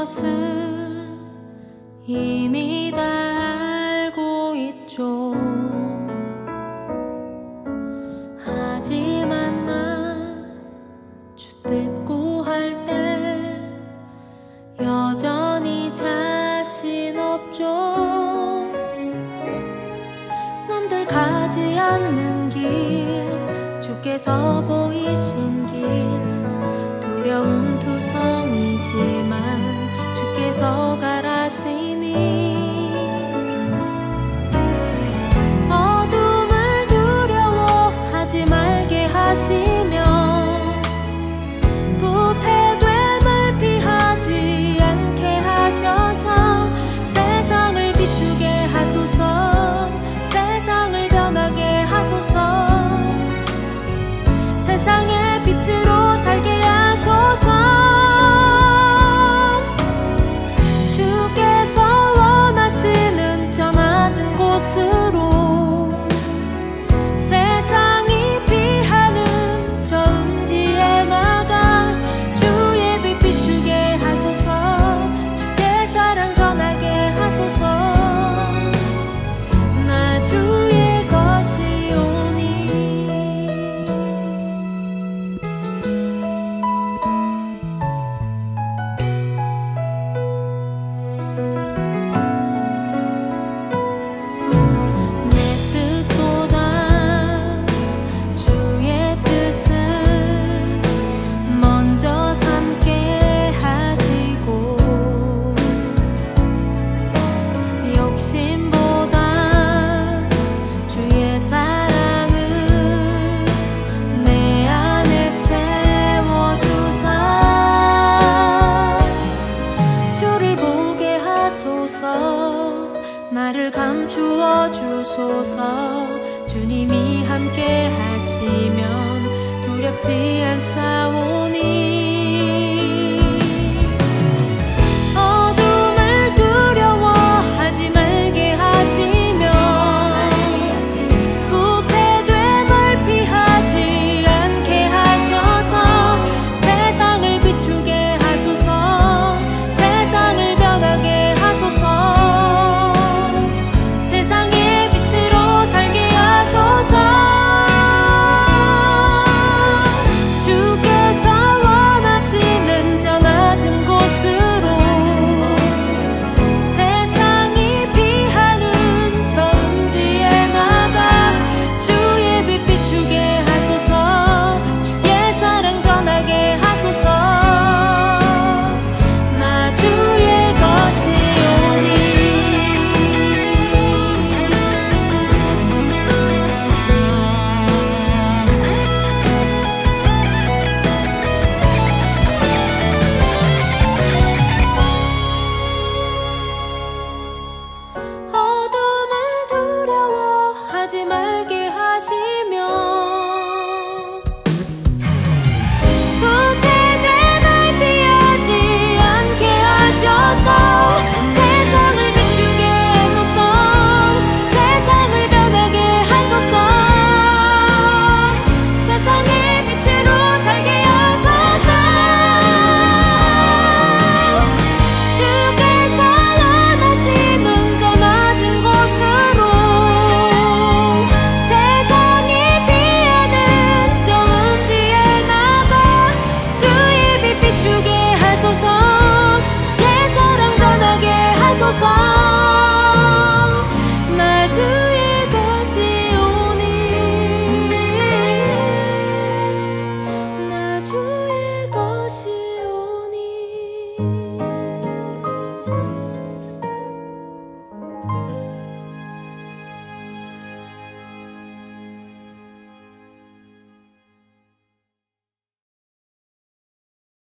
것을 이미 다 알고 있죠. 하지만 나 주택고 할 때 여전히 자신 없죠. 남들 가지 않는 길, 주께서 보이신 길, 두려움 투성이지만 주께서 가라시니 어둠을 두려워하지 말게 하시며 부패됨을 피하지 않게 하셔서 세상을 비추게 하소서. 세상을 변하게 하소서. 세상의 빛으로 살게 하소서. 주께서 원하시는 저 낮은 곳으로, 세상이 피하는 저 음지에 나가 주의 빛 비추게 하소서. 주의 사랑 전하게 하소서. 나 주의 것이오니. 나를 감추어 주소서. 주님이 함께 하시면 두렵지 않사오니. 어둠을 두려워하지 말게 하시며 부패됨을 피하지 않게 하셔서 세상을 비추게 하소서. 세상을 변하게 하소서. 하지 말게 하시며 부패됨을 피하지 않게 하셔서 세상을 비추게 하소서. 세상을 변하게 하소서. 세상의 빛으로 살게 하소서. 주께서 원하시는 저 낮은 곳으로, 주의 사랑 전하게 하소서.